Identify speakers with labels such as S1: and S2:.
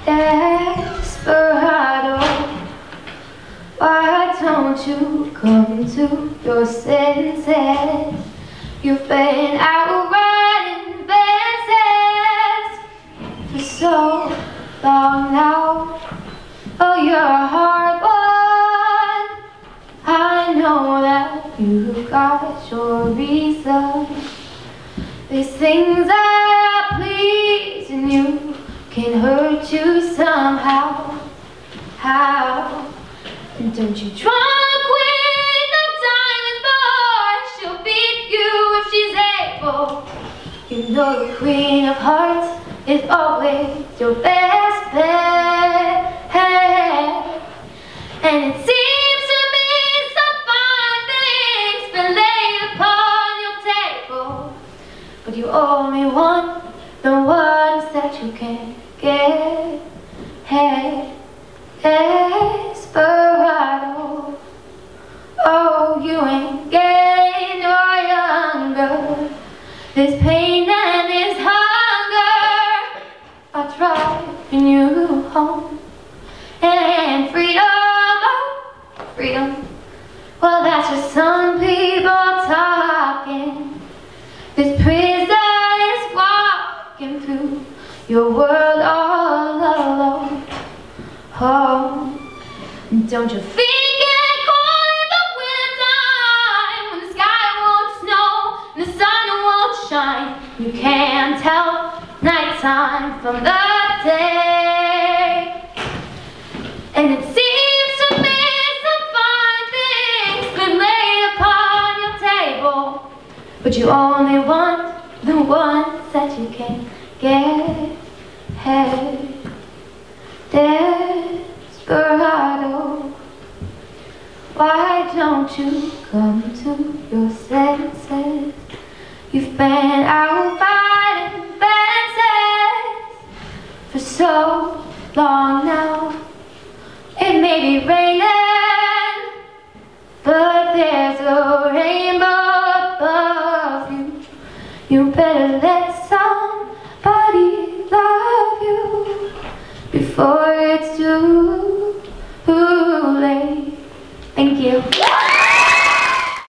S1: Desperado, why don't you come to your senses? You've been out riding fences for so long now. Oh, you're a hard one. I know that you've got your reasons. These things that are pleasing you can hurt you somehow. How? And don't you try to quit, no diamonds more. She'll beat you if she's able. You know the Queen of Hearts is always your best bet. And it seems to me some fine things been laid upon your table, but you only want the ones that you can't get. Desperado, oh, you ain't getting no younger. This pain and this hunger are driving you home. And freedom, oh, freedom, well, that's just some people talking. This prison is walking through your world all alone. Oh, don't you think it cold in the wintertime, when the sky won't snow and the sun won't shine? You can't tell nighttime from the day. And it seems to me some fine things been laid upon your table, but you only want the ones that you can't get. Desperado, why don't you come to your senses? You've been out fighting fences for so long now. It may be raining, but there's a rainbow above you. You better let somebody love you before it's too